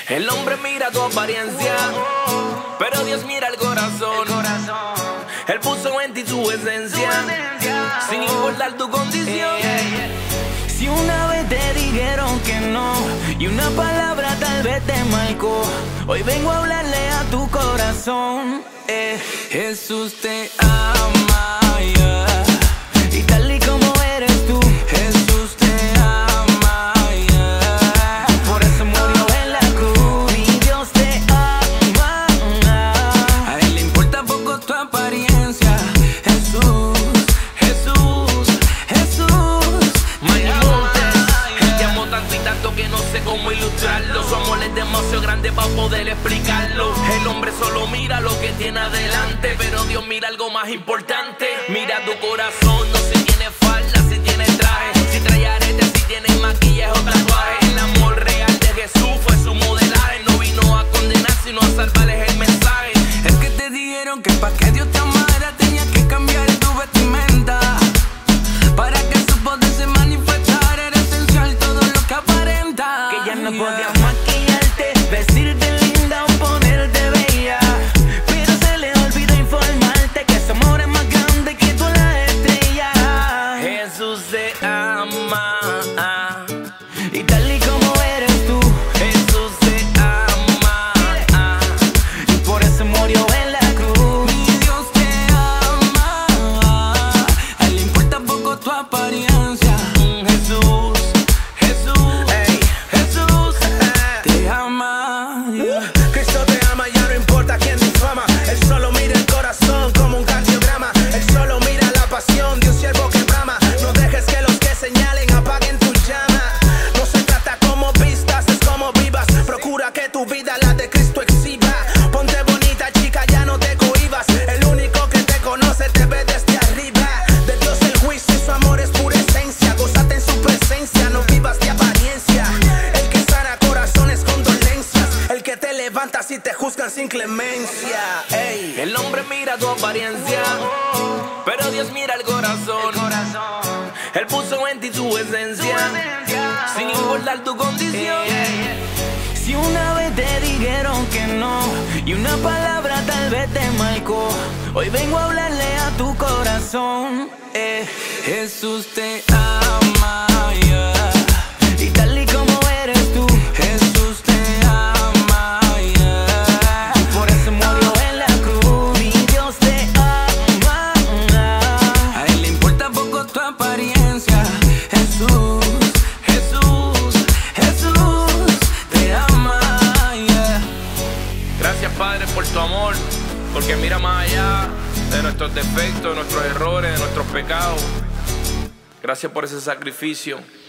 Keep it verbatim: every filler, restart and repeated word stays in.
El hombre mira tu apariencia, pero Dios mira el corazón. Él puso en ti su esencia, sin importar tu condición. Si una vez te dijeron que no y una palabra tal vez te marcó, hoy vengo a hablarle a tu corazón. eh. Jesús te ama, yeah. Y tal y como eres tú, Jesús te ama, yeah. Por eso murió en la cruz y Dios te ama. A él le importa poco tu apariencia. Jesús, Jesús, Jesús My Montes, él te amó tanto y tanto que no sé cómo ilustrarlo. Su amor es demasiado grande para poder explicarlo. El hombre solo mira lo que tiene adelante, pero Dios mira algo más importante. Mira tu corazón, no si tiene falda, si tiene traje, si trae aretes, si tiene maquillaje o tatuaje. El amor real de Jesús fue su modelaje. No vino a condenar, sino a salvarles el mensaje. Es que te dijeron que para que Dios te amara tenías que cambiar tu vestimenta. Para que su poder se manifestara era esencial todo lo que aparenta. Que ya no Yeah. podías maquillarte, vestirte linda o ponerte bella, pero se le olvidó informarte que su amor es más grande que tú la estrella. Jesús te ama, Y tal y como eres tú, Jesús te ama, y por eso murió en la cruz. Mi Dios te ama, a él le importa poco tu apariencia. Jesús, Jesús, Ey, Jesús te ama, yeah. Cristo te ama, ya no importa quién difama. Él solo mira el corazón como un cardiograma. Él solo mira la pasión de un siervo que brama. No dejes que los que señalen apaguen tu llama. No se trata como vistas, es como vivas. Procura que tu vida la de Cristo exhiba. Ponte bonita, chica, ya no te cohibas. El único que te conoce te ve desde arriba. De Dios el juicio y su amor es pura esencia. Gózate en su presencia, no vivas de apariencia. El que sana corazones con dolencias. El que te levanta si te juzgan sin clemencia. Ey. El hombre mira tu apariencia, pero Dios mira el corazón. Él puso en ti su esencia, sin importar tu condición. Si una vez te dijeron que no y una palabra tal vez te marcó, hoy vengo a hablarle a tu corazón. eh. Jesús te ama, yeah. Y tal y como eres tú, Jesús te ama, yeah. Por eso murió en la cruz. Mi Dios te ama, a él le importa poco tu apariencia. Jesús, Jesús, Jesús te ama, yeah. Gracias, Padre, por tu amor, porque mira más allá de nuestros defectos, de nuestros errores, de nuestros pecados. Gracias por ese sacrificio.